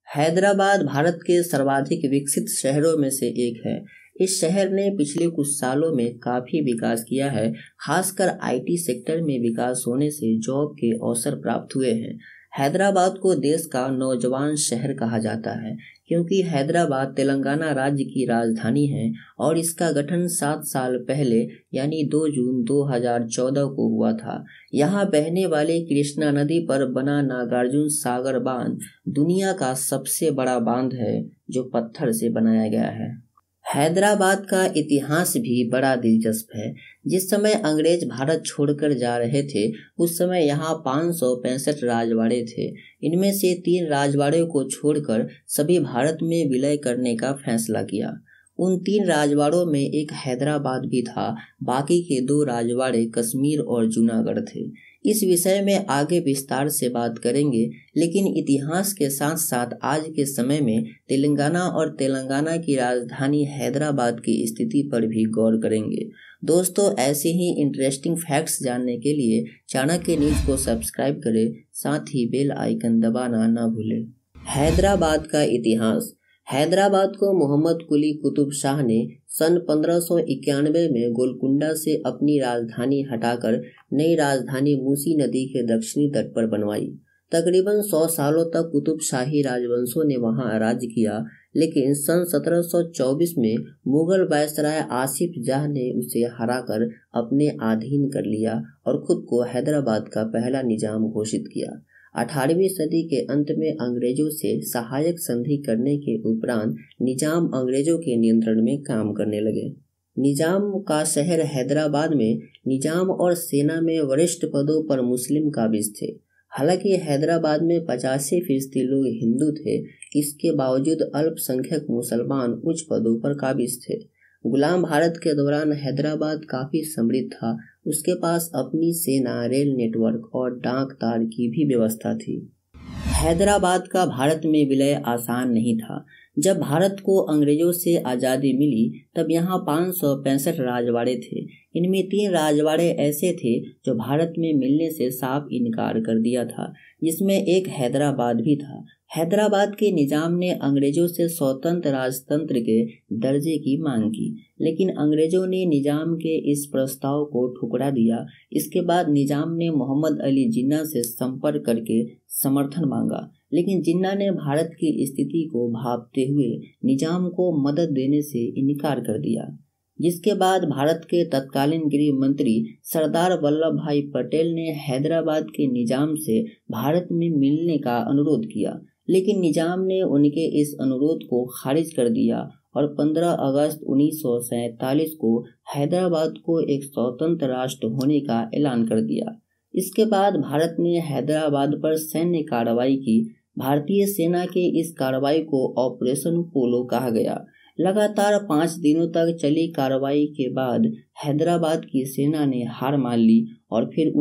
हैदराबाद भारत के सर्वाधिक विकसित शहरों में से एक है। इस शहर ने पिछले कुछ सालों में काफ़ी विकास किया है। खासकर आईटी सेक्टर में विकास होने से जॉब के अवसर प्राप्त हुए हैं। हैदराबाद को देश का नौजवान शहर कहा जाता है क्योंकि हैदराबाद तेलंगाना राज्य की राजधानी है और इसका गठन 7 साल पहले यानी 2 जून 2014 को हुआ था। यहाँ बहने वाले कृष्णा नदी पर बना नागार्जुन सागर बांध दुनिया का सबसे बड़ा बांध है जो पत्थर से बनाया गया है। हैदराबाद का इतिहास भी बड़ा दिलचस्प है। जिस समय अंग्रेज भारत छोड़कर जा रहे थे उस समय यहाँ 565 राजवाड़े थे। इनमें से 3 राजवाड़े को छोड़कर सभी भारत में विलय करने का फैसला किया। उन 3 राजवाड़ों में एक हैदराबाद भी था। बाकी के 2 राजवाड़े कश्मीर और जूनागढ़ थे। इस विषय में आगे विस्तार से बात करेंगे, लेकिन इतिहास के साथ साथ आज के समय में तेलंगाना और तेलंगाना की राजधानी हैदराबाद की स्थिति पर भी गौर करेंगे। दोस्तों, ऐसे ही इंटरेस्टिंग फैक्ट्स जानने के लिए चाणक्य न्यूज को सब्सक्राइब करें, साथ ही बेल आइकन दबाना ना भूलें। हैदराबाद का इतिहास। हैदराबाद को मोहम्मद कुली कुतुब शाह ने सन 1591 में गोलकुंडा से अपनी राजधानी हटाकर नई राजधानी मूसी नदी के दक्षिणी तट पर बनवाई। तकरीबन 100 सालों तक कुतुब शाही राजवंशों ने वहां राज्य किया, लेकिन सन 1724 में मुगल वायसराय आसिफ जाह ने उसे हराकर अपने अधीन कर लिया और खुद को हैदराबाद का पहला निजाम घोषित किया। 18वीं सदी के अंत में अंग्रेजों से सहायक संधि करने के उपरांत निजाम अंग्रेजों के नियंत्रण में काम करने लगे। निजाम का शहर हैदराबाद में निजाम और सेना में वरिष्ठ पदों पर मुस्लिम काबिज थे। हालांकि हैदराबाद में 85% लोग हिंदू थे, इसके बावजूद अल्पसंख्यक मुसलमान उच्च पदों पर काबिज थे। गुलाम भारत के दौरान हैदराबाद काफी समृद्ध था। उसके पास अपनी सेना, रेल नेटवर्क और डाक तार की भी व्यवस्था थी। हैदराबाद का भारत में विलय आसान नहीं था। जब भारत को अंग्रेजों से आज़ादी मिली तब यहाँ 565 राजवाड़े थे। इनमें 3 राजवाड़े ऐसे थे जो भारत में मिलने से साफ इनकार कर दिया था, जिसमें एक हैदराबाद भी था। हैदराबाद के निजाम ने अंग्रेजों से स्वतंत्र राजतंत्र के दर्जे की मांग की, लेकिन अंग्रेजों ने निजाम के इस प्रस्ताव को ठुकरा दिया। इसके बाद निजाम ने मोहम्मद अली जिन्ना से संपर्क करके समर्थन मांगा, लेकिन जिन्ना ने भारत की स्थिति को भांपते हुए निजाम को मदद देने से इनकार कर दिया। जिसके बाद भारत के तत्कालीन गृह मंत्री सरदार वल्लभ भाई पटेल ने हैदराबाद के निजाम से भारत में मिलने का अनुरोध किया, लेकिन निजाम ने उनके इस अनुरोध को खारिज कर दिया और 15 अगस्त 1947 को हैदराबाद को एक स्वतंत्र राष्ट्र होने का ऐलान कर दिया। इसके बाद भारत ने हैदराबाद पर सैन्य कार्रवाई की। भारतीय सेना के इस कार्रवाई को ऑपरेशन पोलो कहा गया। लगातार 5 दिनों तक चली कार्रवाई के बाद हैदराबाद की सेना ने हार मान ली और फिर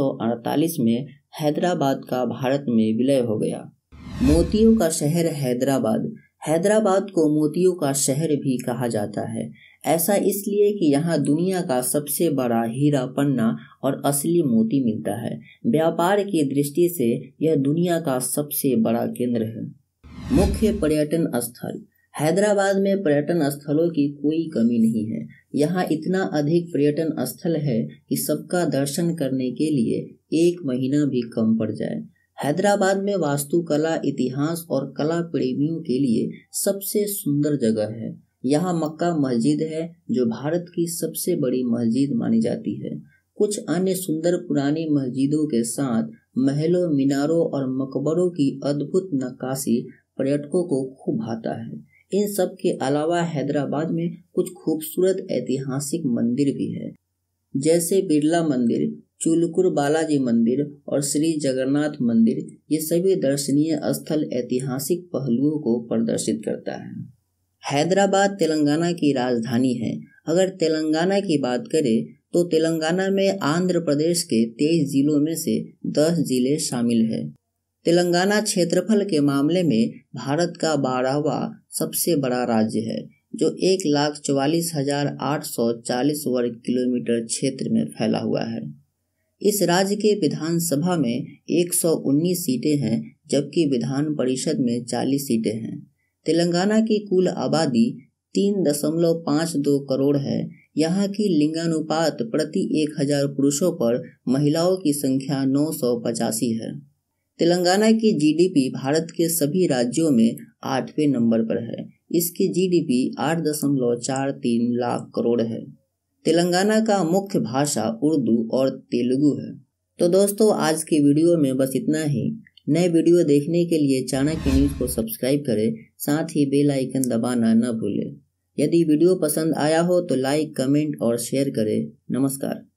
1948 में हैदराबाद का भारत में विलय हो गया। मोतियों का शहर हैदराबाद। हैदराबाद को मोतियों का शहर भी कहा जाता है। ऐसा इसलिए कि यहाँ दुनिया का सबसे बड़ा हीरा, पन्ना और असली मोती मिलता है। व्यापार की दृष्टि से यह दुनिया का सबसे बड़ा केंद्र है। मुख्य पर्यटन स्थल। हैदराबाद में पर्यटन स्थलों की कोई कमी नहीं है। यहाँ इतना अधिक पर्यटन स्थल है कि सबका दर्शन करने के लिए 1 महीना भी कम पड़ जाए। हैदराबाद में वास्तुकला, इतिहास और कला प्रेमियों के लिए सबसे सुंदर जगह है। यहाँ मक्का मस्जिद है जो भारत की सबसे बड़ी मस्जिद मानी जाती है। कुछ अन्य सुंदर पुरानी मस्जिदों के साथ महलों, मीनारों और मकबरों की अद्भुत नक्काशी पर्यटकों को खूब भाता है। इन सब के अलावा हैदराबाद में कुछ खूबसूरत ऐतिहासिक मंदिर भी है, जैसे बिरला मंदिर, चुलकुर बालाजी मंदिर और श्री जगन्नाथ मंदिर। ये सभी दर्शनीय स्थल ऐतिहासिक पहलुओं को प्रदर्शित करता है। हैदराबाद तेलंगाना की राजधानी है। अगर तेलंगाना की बात करें तो तेलंगाना में आंध्र प्रदेश के 23 जिलों में से 10 जिले शामिल है। तेलंगाना क्षेत्रफल के मामले में भारत का 12वां सबसे बड़ा राज्य है, जो 1,44,840 वर्ग किलोमीटर क्षेत्र में फैला हुआ है। इस राज्य के विधानसभा में 119 सीटें हैं, जबकि विधान परिषद में 40 सीटें हैं। तेलंगाना की कुल आबादी 3.52 करोड़ है। यहाँ की लिंगानुपात प्रति 1000 पुरुषों पर महिलाओं की संख्या 985 है। तेलंगाना की जीडीपी भारत के सभी राज्यों में 8वें नंबर पर है। इसकी जीडीपी 8.43 लाख करोड़ है। तेलंगाना का मुख्य भाषा उर्दू और तेलुगु है। तो दोस्तों, आज की वीडियो में बस इतना ही। नए वीडियो देखने के लिए चाणक्य न्यूज़ को सब्सक्राइब करें, साथ ही बेल आइकन दबाना न भूलें। यदि वीडियो पसंद आया हो तो लाइक, कमेंट और शेयर करें। नमस्कार।